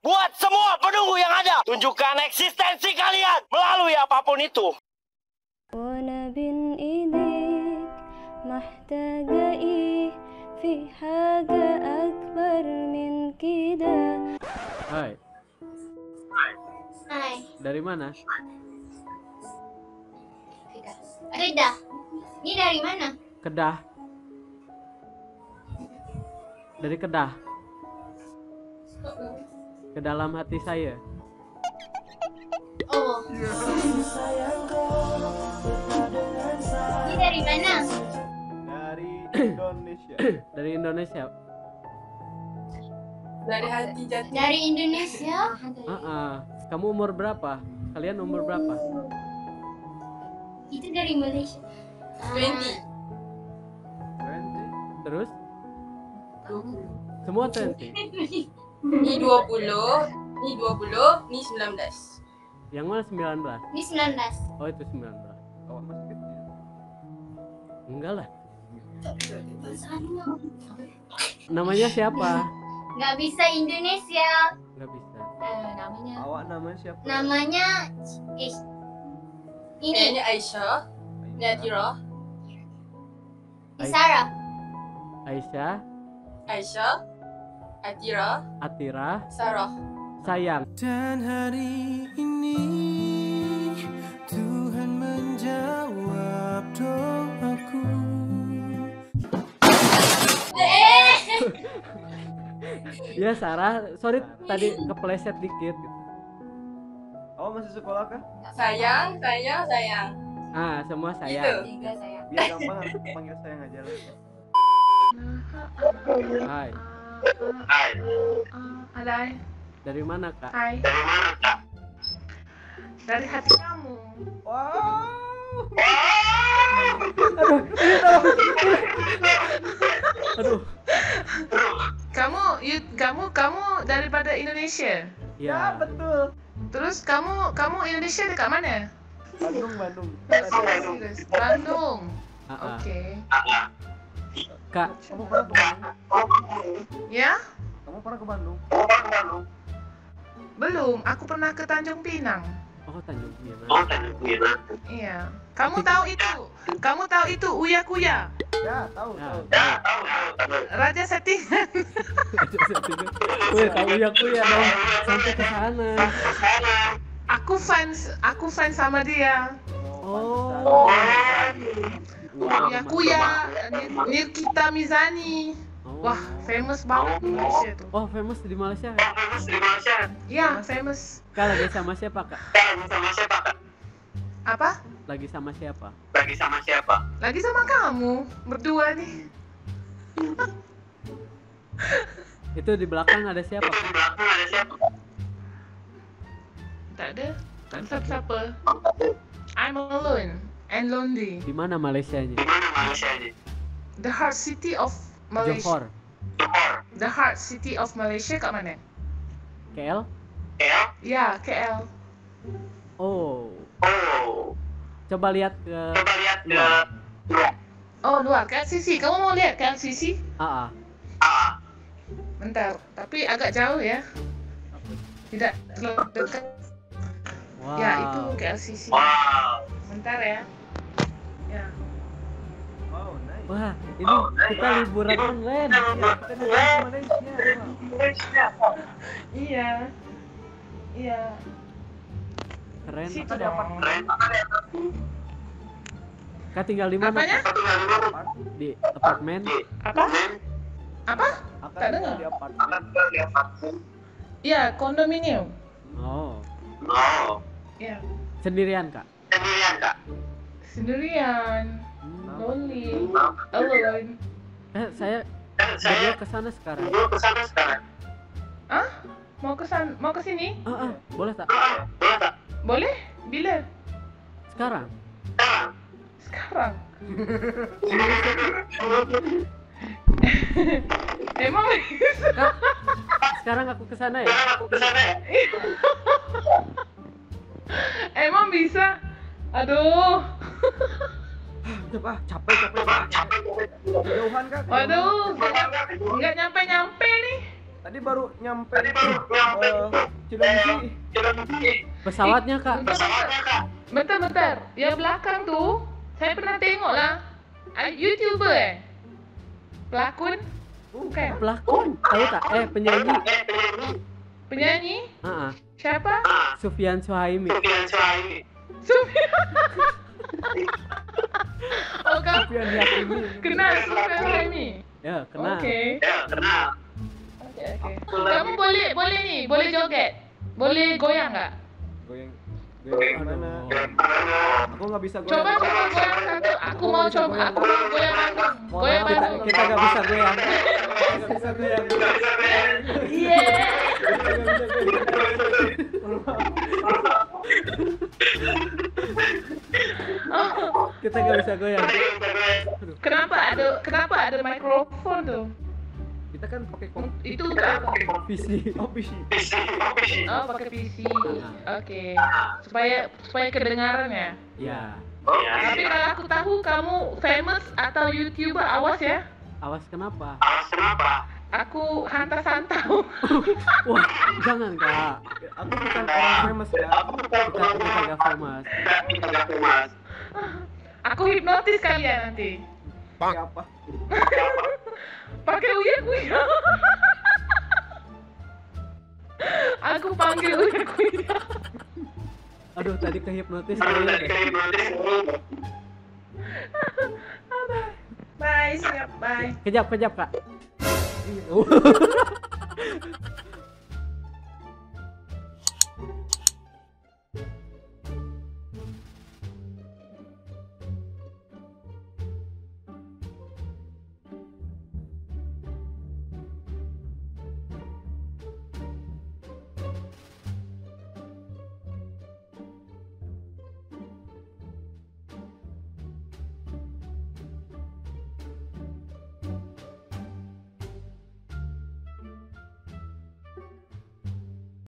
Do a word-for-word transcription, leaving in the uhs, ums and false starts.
Buat semua penunggu yang ada, tunjukkan eksistensi kalian melalui apapun itu. وأنا بين إيديك محتاجة إيه في حاجة أكبر من كده. Hai. Hai. Dari mana? Kedah. Ini dari mana? Kedah. Dari Kedah. Ke dalam hati saya. Oh. Ini dari mana? Dari Indonesia. Dari Indonesia. Dari hati jati. Dari Indonesia? Ah, ah. Kamu umur berapa? Kalian umur berapa? Itu dari Malaysia. Twenty. Terus? Semua twenty. Ni dua puluh, ni dua puluh, ni sembilan belas. Yang mana sembilan belas? Ini sembilan belas. Oh, itu sembilan belas. Awak masih kecil. Enggak lah. Namanya siapa? Nggak bisa Indonesia. Enggak bisa. Eh, namanya. Awak namanya siapa? Namanya eh, ini Ini Aisyah, Nadira, Isara. Aisyah, Aisyah, Atira, Atira, Sarah. sayang. Dan hari ini Tuhan menjawab doaku. Ya Sarah, sorry tadi kepleset dikit. Awak masih sekolah kah? Sayang, sayang, sayang. Ah, semua Itu. sayang. Tiga saya. Biar gampang aku panggil sayang aja lah. Hai. Alay, Dari mana kak? hai. Dari hati kamu. Wow. Aduh. Kamu, you, kamu, kamu daripada Indonesia. Ya Ya. betul. Terus kamu, kamu Indonesia dekat mana? Bandung, Bandung. Serius? Bandung. Ah, ah. Oke. Kak, Kamu pernah ke Bandung? Ya? Kamu pernah ke Bandung? Belum. Aku pernah ke Tanjung Pinang. oh Tanjung Pinang. Iya. Kamu tahu itu? Kamu tahu itu Uya Kuya? Ya, tahu, Ya, tahu. Raja settingan. Wih, tahu ya aku ya dong. Sampai ke sana. Aku fans, aku fans sama dia. Oh. Uya Kuya, Nir- Nirkita Mizani. Oh. Wah, famous banget di Malaysia tuh. Oh, famous di Malaysia. Iya, famous. Kak lagi sama siapa kak? Apa? Lagi sama siapa? Lagi sama kamu berdua nih. Itu di belakang ada siapa? Kak? Tak ada. Tak ada siapa-siapa. I'm alone and lonely. Di mana Malaysianya? The heart city of Malaysia. Johor, The heart city of Malaysia kat mana? K L. Ya, K L. Oh. Coba lihat ke luar. Oh, luar K L C C. Kamu mau lihat K L C C? Ah, ah. Bentar, tapi agak jauh ya. Tidak terlalu dekat. Wow. Ya, itu K L C C. Bentar ya. Ya. Wow, nice. Wah, ini kita liburan online. Ya, kita datang ke Malaysia. Iya. Iya. Keren. Situ Di dong. apartemen. Kak tinggal di mana? Apanya? Kak? Di apartemen. Apa? Apa? Akan Tak tinggal dengar. di apartemen. Iya, kondominium. Oh. Iya. Sendirian kak? Sendirian. Hmm. Lonely. Alone. Eh, saya berdua ke sana sekarang. Ah? Mau ke san, mau ke sini? Ah, ah, boleh tak? Boleh? Bila? Sekarang. Sekarang. Emang Kak, sekarang aku ke sana ya? Emang bisa? Aduh. Coba capek capek capek. Kejauhan kak. Waduh, nggak nyampe nyampe nih. Tadi baru nyampe uh, Cilengsi. Pesawatnya kak. Bentar, bentar. Yang belakang tuh, saya pernah tengok lah. Ah, YouTuber eh? Pelakon? Bukan. Pelakon, tahu tak? Eh penyanyi. Penyanyi? Ah, Siapa? Sufyan Suhaimi. Sufyan. Oh, kamu Sufyan Yakini. kenal Sufyan Suhaimi? Ya, kenal. Oke. Oke, oke. Kamu boleh, boleh nih, boleh joget. Boleh goyang nggak? Goyang. Goyang mana? Aku nggak bisa goyang. Coba, coba goyang satu. Aku mau coba, aku mau goyang panggung. Goyang Kita panggung. kita nggak bisa goyang. Nggak bisa goyang. Iya. Kita nggak bisa goyang. Kenapa ada, kenapa ada mikrofon tuh? Kita kan pakai kom Itu apa? P C. oh, P C. Oh, pakai P C. Oke. Supaya supaya kedengaran ya. Ya. Tapi kalau aku tahu kamu famous atau YouTuber, awas ya. Awas kenapa? Aku hantar santau. Wah, jangan kak. Aku bukan orang famous ya. Kita kita nggak famous. Aku hipnotis kalian nanti. Pakai apa? Pakai uya-uya. Aku panggil uya-uya. Aduh, tadi kehipnotis kayaknya deh. Bye, siap, bye. Kejap, kejap kak.